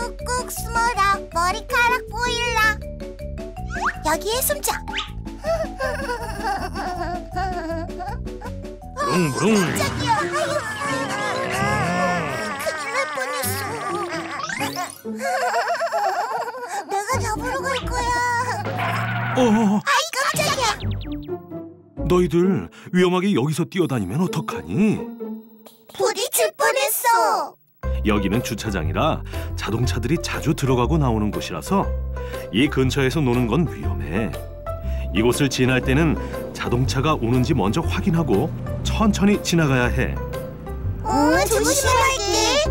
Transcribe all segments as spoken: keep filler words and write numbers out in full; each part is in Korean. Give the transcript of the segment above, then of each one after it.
꾹꾹 숨어라 머리카락 보일라. 여기에 숨자. 부릉부릉. 깜짝이야. 큰일 날 뻔했어. 내가 잡으러 갈 거야. 어, 아이 깜짝이야. 너희들 위험하게 여기서 뛰어다니면 어떡하니? 부딪힐 뻔했어. 여기는 주차장이라 자동차들이 자주 들어가고 나오는 곳이라서 이 근처에서 노는 건 위험해. 이곳을 지날 때는 자동차가 오는지 먼저 확인하고 천천히 지나가야 해. 어, 조심할게.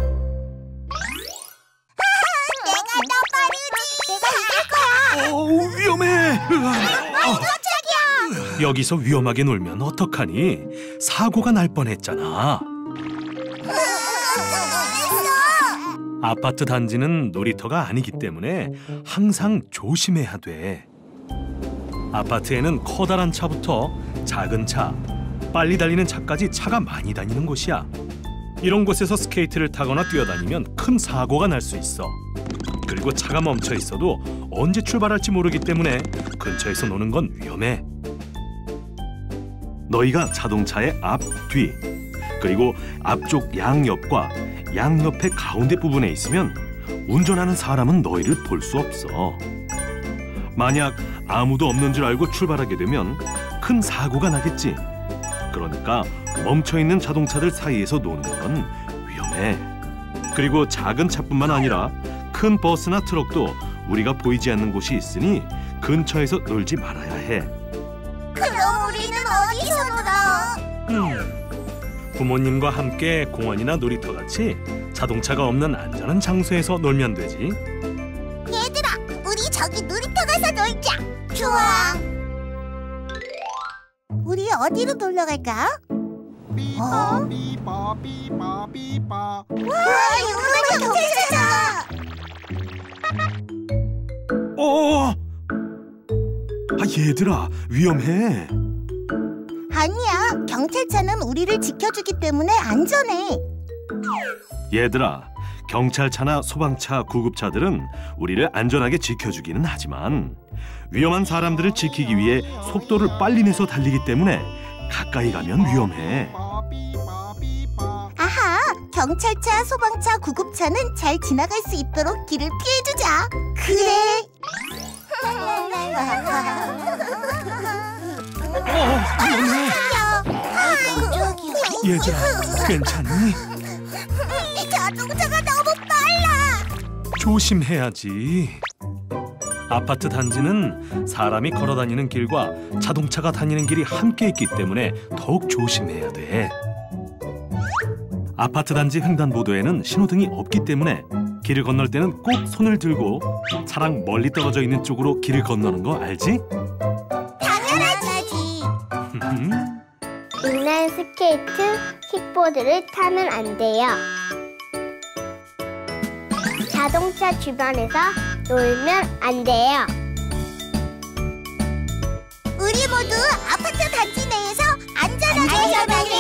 내가 더 빠르지. 내가 이길 거야. 어, 위험해. 아이 깜짝이야. 여기서 위험하게 놀면 어떡하니? 사고가 날 뻔했잖아. 아파트 단지는 놀이터가 아니기 때문에 항상 조심해야 돼. 아파트에는 커다란 차부터 작은 차, 빨리 달리는 차까지 차가 많이 다니는 곳이야. 이런 곳에서 스케이트를 타거나 뛰어다니면 큰 사고가 날 수 있어. 그리고 차가 멈춰 있어도 언제 출발할지 모르기 때문에 근처에서 노는 건 위험해. 너희가 자동차의 앞, 뒤, 그리고 앞쪽 양옆과 양옆의 가운데 부분에 있으면 운전하는 사람은 너희를 볼 수 없어. 만약 아무도 없는 줄 알고 출발하게 되면 큰 사고가 나겠지. 그러니까 멈춰있는 자동차들 사이에서 노는 건 위험해. 그리고 작은 차뿐만 아니라 큰 버스나 트럭도 우리가 보이지 않는 곳이 있으니 근처에서 놀지 말아야 해. 그럼 우리는 어디서 놀아? 음, 부모님과 함께 공원이나 놀이터같이 자동차가 없는 안전한 장소에서 놀면 되지. 얘들아, 우리 저기 놀이터 가서 놀자. 좋아. 우리 어디로 놀러 갈까? 어? 삐빠 삐빠 삐빠. 와, 유명한 경찰차! 어! 아, 얘들아, 위험해. 아니야, 경찰차는 우리를 지켜주기 때문에 안전해. 얘들아, 경찰차나 소방차, 구급차들은 우리를 안전하게 지켜주기는 하지만 위험한 사람들을 지키기 위해 속도를 빨리 내서 달리기 때문에 가까이 가면 위험해. 아하, 경찰차, 소방차, 구급차는 잘 지나갈 수 있도록 길을 피해주자. 그래. 어, 위험해. 얘들아, 괜찮니? 자동차가 너무 빨라. 조심해야지. 아파트 단지는 사람이 걸어 다니는 길과 자동차가 다니는 길이 함께 있기 때문에 더욱 조심해야 돼. 아파트 단지 횡단보도에는 신호등이 없기 때문에 길을 건널 때는 꼭 손을 들고 차랑 멀리 떨어져 있는 쪽으로 길을 건너는 거 알지? 당연하지. 인라인 스케이트, 킥보드를 타면 안 돼요. 자동차 주변에서 놀면 안 돼요. 우리 모두 아파트 단지 내에서 안전하게